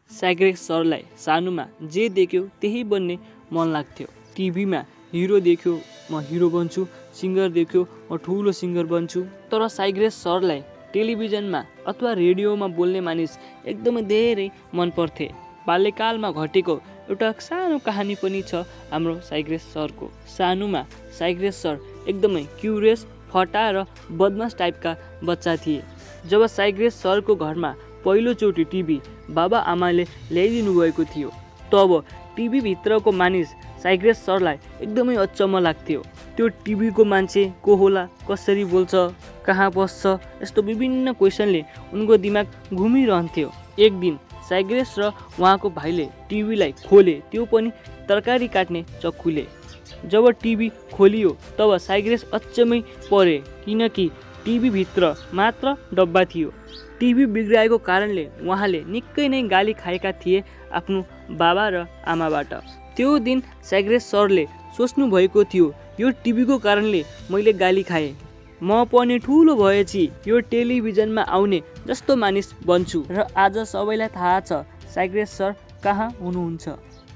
साइग्रेस सरलाई सानोमा जे देख्यो त्यही बन्ने मन लाग्थ्यो। टिभीमा हिरो देख्यो म हिरो बन्छु, सिङ्गर देख्यो म ठुलो सिङ्गर बन्छु। तर साइग्रेस सरलाई टेलिभिजनमा अथवा रेडियोमा बोल्ने मानिस एकदमै धेरै मन पर्थे। बाल्यकालमा घटेको एउटा सानो कहानी पनि छ हाम्रो साइग्रेस सरको। सानोमा साइग्रेस सर एकदमै क्युरियस, फटा र बदमास टाइपका बच्चा थिए। जब साइग्रेस सरको घरमा पहिलोचोटि टिभी बाबा आमाले ल्याइदिनु भएको थियो तब टिभी भित्रको मानिस साइग्रेस सरलाई एकदमै अचम्म लाग्थ्यो। त्यो टिभीको मान्छे को होला, कसरी बोल्छ, कहाँ बस्छ, यस्तो विभिन्न क्वेसनले उनको दिमाग घुमिरहन्थ्यो। एक दिन साइग्रेस र उहाँको भाइले टिभीलाई खोले, त्यो पनि तरकारी काट्ने चक्कुले। जब टिभी खोलियो तब साइग्रेस अचम्मै परे, किनकि टिभी भित्र मात्र डब्बा थियो। टिभी बिग्राएको कारणले उहाँले निकै नै गाली खाएका थिए आफ्नो बाबा र आमाबाट। त्यो दिन साइग्रेस सरले सोच्नु भएको थियो, यो टिभीको कारणले मैले गाली खाएँ, म पनि ठुलो भएपछि यो टेलिभिजनमा आउने जस्तो मानिस बन्छु। र आज सबैलाई थाहा छ साइग्रेस सर कहाँ हुनुहुन्छ।